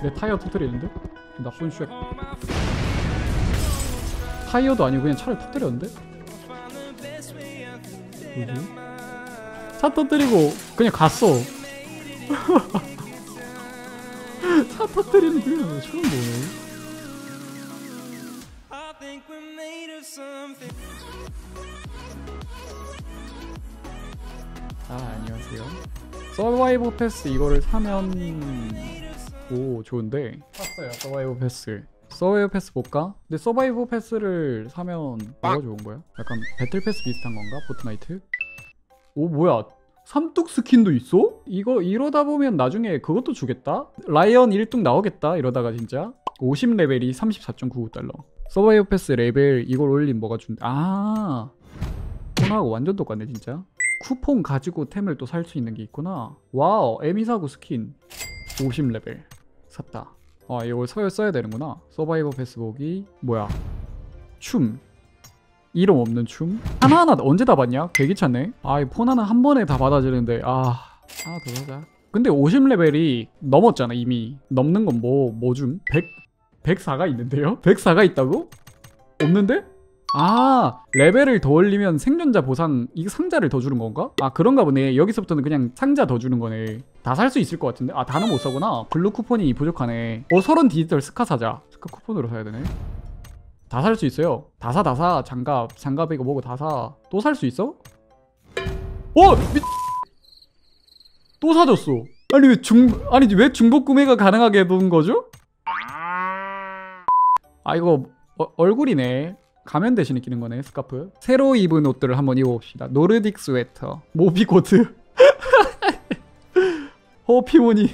내 타이어 터뜨리는데? 나쁜 슈. 타이어도 아니고 그냥 차를 터뜨렸는데? 뭐지? 차 터뜨리고 그냥 갔어. 차 터뜨리는 그냥 처음 보네. 안녕하세요. 서바이벌 패스 이거를 사면 오 좋은데 샀어요. 서바이벌 패스. 서바이벌 패스 볼까? 근데 서바이벌 패스를 사면 뭐가 좋은 거야? 약간 배틀 패스 비슷한 건가? 포트나이트? 오 뭐야? 삼뚝 스킨도 있어? 이거 이러다 보면 나중에 그것도 주겠다? 라이언 1뚝 나오겠다 이러다가 진짜 50레벨이 34.99달러. 서바이벌 패스 레벨 이걸 올린 뭐가 준대? 아 폰하고 완전 똑같네 진짜. 쿠폰 가지고 템을 또 살 수 있는 게 있구나. 와우 에미사구 스킨 50레벨 샀다. 아 이걸 써야 되는구나. 서바이벌 패스 보기 뭐야 춤 이름 없는 춤 하나하나 언제 다 봤냐? 개 귀찮네. 아 이 폰 하나 한 번에 다 받아지는데 하나 더 사자. 근데 50레벨이 넘었잖아. 이미 넘는 건 뭐 줌? 104가 있는데요? 104가 있다고? 없는데? 아 레벨을 더 올리면 생존자 보상 이거 상자를 더 주는 건가? 아 그런가 보네. 여기서부터는 그냥 상자 더 주는 거네. 다 살 수 있을 것 같은데? 아 다는 못 사구나. 블루 쿠폰이 부족하네. 서른 디지털 스카 사자. 스카 쿠폰으로 사야 되네. 다 살 수 있어요. 다 사. 장갑 이거 뭐고 다 사. 또 살 수 있어? 또 사줬어. 아니 왜 중복 구매가 가능하게 해둔 거죠? 아 이거 얼굴이네. 가면 대신에 끼는 거네. 스카프. 새로 입은 옷들을 한번 입어봅시다. 노르딕 스웨터, 모비코트, 호피무늬,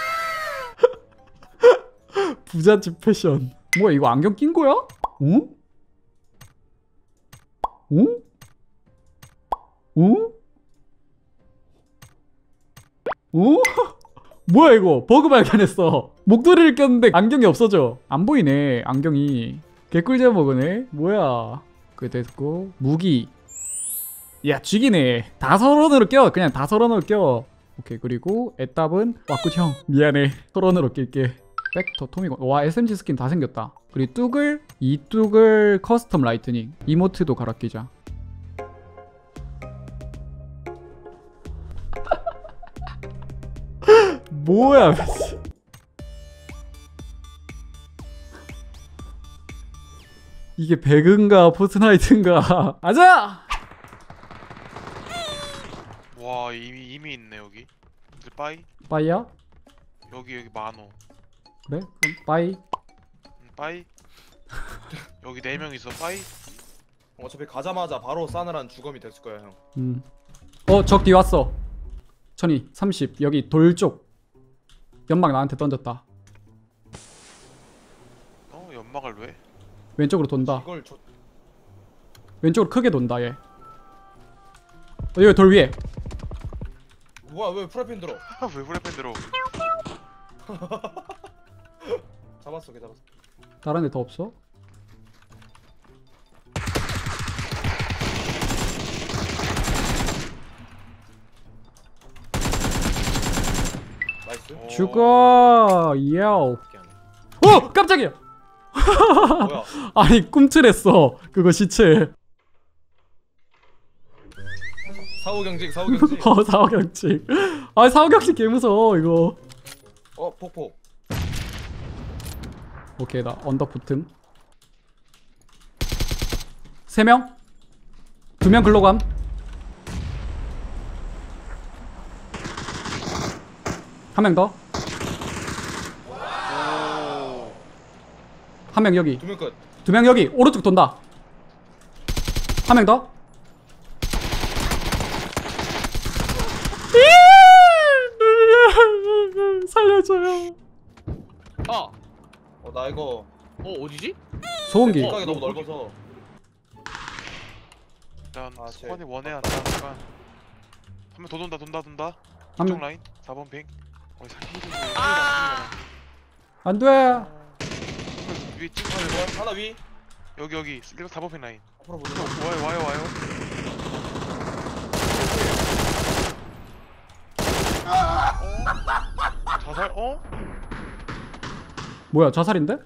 부잣집 패션. 뭐야 이거 안경 낀 거야? 응? 응? 응? 응? 뭐야 이거 버그 발견했어. 목도리를 꼈는데 안경이 없어져. 안 보이네 안경이. 개꿀잼 먹으네. 뭐야 그게 됐고 무기 야 죽이네. 다 서론으로 껴. 그냥 다 서론으로 껴. 오케이 그리고 애답은 와꾸 형 미안해 서론으로 낄게. 벡터 토미건 와 SMG 스킨 다 생겼다. 그리고 뚝을 이 뚝을 커스텀 라이트닝 이모트도 갈아 끼자. 뭐야 이게 배그인가 포트나이트인가. 아자! 와 이미 있네 여기. 빠이? 빠이야? 여기 만호. 그래? 그럼 빠이? 빠이? 여기 4명 있어. 빠이? 어차피 가자마자 바로 싸늘한 주검이 됐을 거야 형. 적 뒤 왔어. 천이 30 여기 돌쪽 연막 나한테 던졌다. 연막을 왜? 왼쪽으로 돈다. 이걸 왼쪽으로 크게 돈다 얘. 여기 돌 위에. 뭐야 왜 프라이팬 들어? 왜 프라이팬 들어? 잡았어 걔 잡았어. 다른 애 더 없어? 나이스. 죽어 야오. 깜짝이야. 뭐야? 아니 꿈틀했어 그거 시체. 사후경직. 사후경직. 아 사후경직 개무서워 이거. 폭폭. 오케이 나 언더 붙음. 3명? 2명 글로감. 한 명 더. 한 명 여기. 2명 끝. 2명 여기 오른쪽 돈다. 한 명 더. 살려줘요. 나 이거 어디지? 소음기. 생각이 너무 넓어서. 일단 아, 스관이 원해 안 나니까. 한 명 더 돈다. 한 이쪽 명. 라인 4번 핑. 안 돼. 위에 찍. 하나 위. 여기 4번 핑 라인. 앞으로 보자. 와요. 자살? 뭐야 자살인데?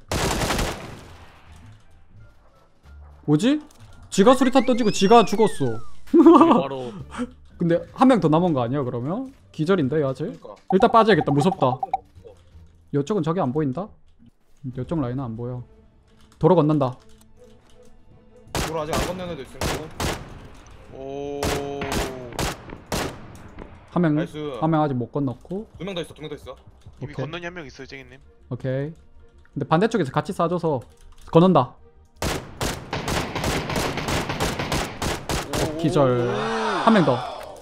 뭐지? 지가 수리탄 던지고 지가 죽었어. 바로 근데 한 명 더 남은 거 아니야 그러면? 기절인데 아직? 그러니까. 일단 빠져야겠다. 무섭다. 이쪽은 저기 안 보인다? 이쪽 라인은 안 보여. 도로 건넌다. 도로 아직 안 건너는 애도 있으면 오. 한 명 나이스. 아직 못 건넜고. 2명 더 있어. 2명 더 있어. 이미 오케이. 건너니 한 명 있어요, 쟁이님. 오케이. 근데 반대쪽에서 같이 쏴줘서 건넌다. 기절. 한 명 더.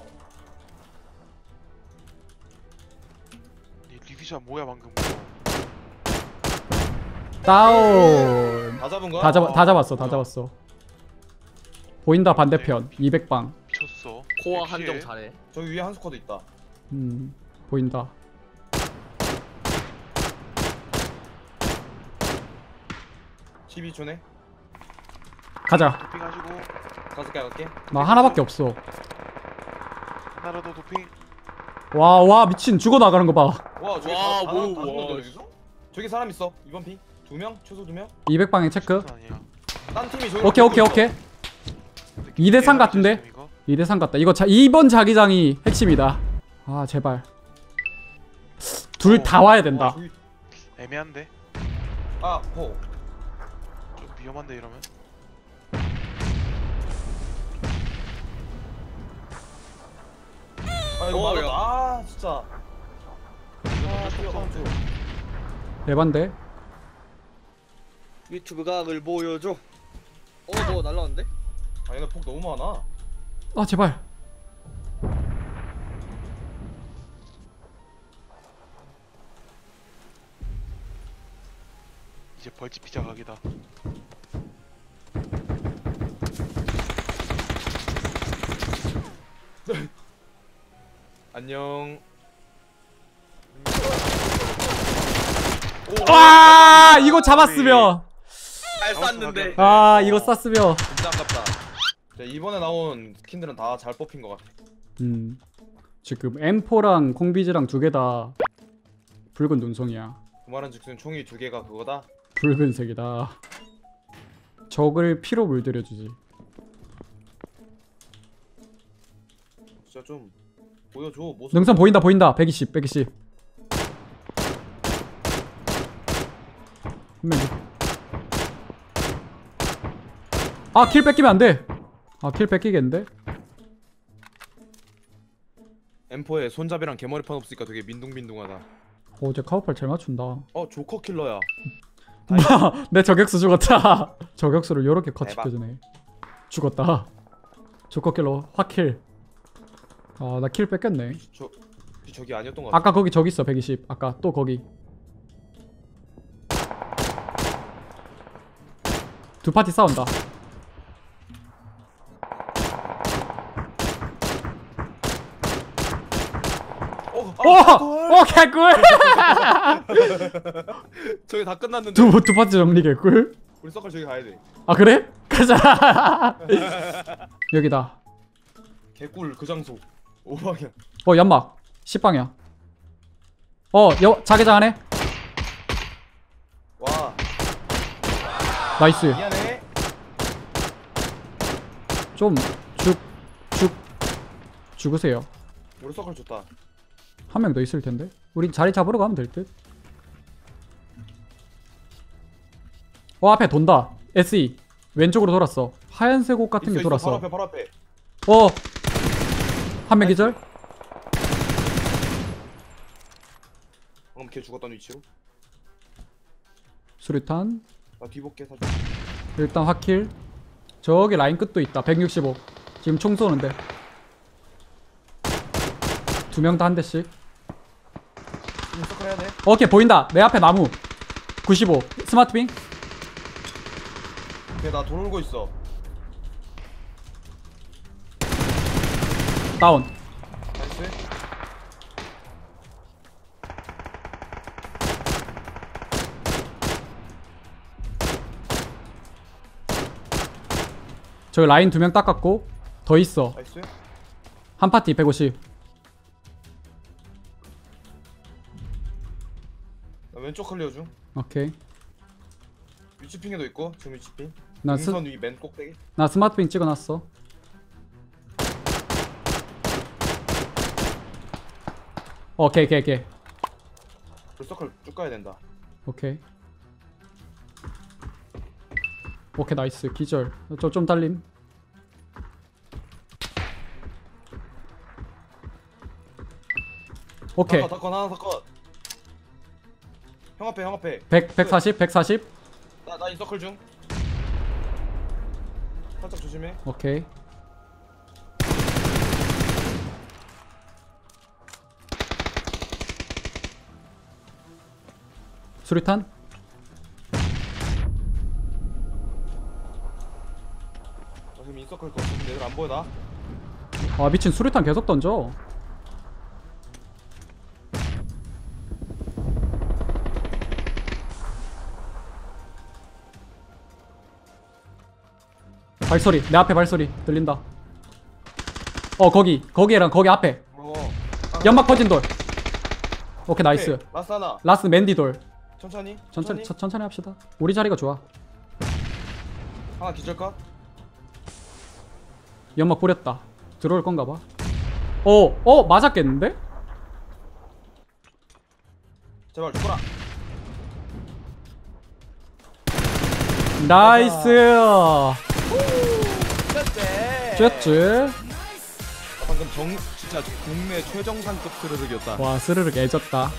이 리비자 뭐야 방금? 다운. 다 잡은 거야? 다 잡았어. 다 뭐야. 잡았어. 보인다 반대편. 200방. 미쳤어. 코어 피해. 한정 잘해. 저기 위에 한 스쿼드 있다. 보인다. TV 존에. 가자. 도핑하시고 5개 갈게. 나 하나밖에 없어. 하나라도 도핑. 와 미친 죽어 나가는 거 봐. 와 저기 와, 다 뭐, 죽는데, 와, 여기서? 저기 사람 있어. 2번 핑. 2명? 최소 2명? 200방에 체크. 아니야. 딴 팀이 저기. 오케이. 2대 3 같은데? 2대 3 같다. 이거 2번 자기장이 핵심이다. 아 제발. 둘 다 와야 된다. 저기... 애매한데. 아, 호. 좀 위험한데 이러면. 아, 이거 어, 맞았다. 야. 아, 진짜. 아, 뛰어가면서. 대반대. 유튜브 각을 보여줘. 뭐 날라왔는데? 아, 얘네 폭 너무 많아. 아 제발. 이제 벌집 피자 각이다. 안녕. 와 이거 잡았으면. 잘 쐈는데. 아 이거 쐈으면. 진짜 아깝다. 자, 이번에 나온 스킨들은 다 잘 뽑힌 것 같아. 지금 M4랑 콩비즈랑 두 개 다 붉은 눈송이야. 그 말은 즉슨 총이 2개가 그거다. 붉은색이다. 적을 피로 물들여주지. 진짜 좀 보여줘. 모습. 능선 보인다. 120. 한 명. 아킬 뺏기면 안 돼. 킬 뺏기겠는데? M4에 손잡이랑 개머리판 없으니까 되게 민둥민둥하다. 쟤 카우팔 잘 맞춘다. 조커 킬러야. 내 저격수 죽었다. 저격수를 요렇게 대박. 거치켜주네. 죽었다. 조커킬러 확킬. 나 킬 뺏겼네. 저기 아니었던 것 같아. 아까 거기 저기 있어. 120. 아까 또 거기. 두 파티 싸운다. 오 개꿀. 저기 다 끝났는데. 두 파티 정리 개꿀. 우리 서클 저기 가야 돼. 아 그래? 가자. 여기다. 개꿀 그 장소. 5방향. 연막 10방이야. 자기장 안에. 와. 나이스. 미안해. 좀 죽으세요. 우리 서클 좋다. 한 명 더 있을 텐데. 우린 자리 잡으러 가면 될 듯. 앞에 돈다. SE 왼쪽으로 돌았어. 하얀색 옷 같은 게 있어, 돌았어. 바로 앞에. 한 명 기절. 방금 걔 죽었던 위치로. 수류탄. 나 뒤볼게 사실. 일단 확킬. 저기 라인 끝도 있다. 165. 지금 총 쏘는데. 두 명 다 한 대씩. 지금 서클 해야 돼. 오케이 보인다. 내 앞에 나무. 95. 스마트빙. 걔나 돌고 있어. 다운. 나이스. 저기 라인 두 명 닦았고 더 있어. 나이스. 한 파티 150. 나 왼쪽 클리어 중. 오케이. 위치핑에도 있고 지금 위치핑. 나 능선 위 맨 꼭대기. 스마트핑 찍어놨어. 오케이. 불서클 쭉 가야 된다. 오케이 나이스. 기절. 저 좀 달림. 오케이. 다컷 하나 다컷. 형 앞에. 140. 나 인서클 중. 살짝 조심해. 오케이. 수류탄. 나 지금 인서클 거 지금 애들 안 보여 나. 아 미친, 수류탄 계속 던져. 발소리, 내 앞에 발소리 들린다. 거기랑 거기 앞에 연막 퍼진 돌. 오케이 나이스. 오케이, 라스 하나. 라스 맨디 돌. 천천히 합시다. 우리 자리가 좋아. 하나 기절까? 연막 뿌렸다. 들어올 건가 봐. 맞았겠는데? 제발 죽어라. 나이스. 쉣. 쬐쯔. 방금 진짜 국내 최정상급 스르륵이었다. 와 스르륵 애졌다.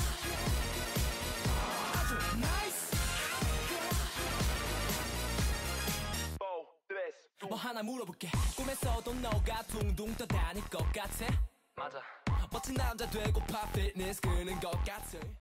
뭐 하나 물어볼게. 꿈에서도 너가 둥둥 떠다닐 것 같아. 맞아. 멋진 남자 되고파 피트니스 끄는 것 같아.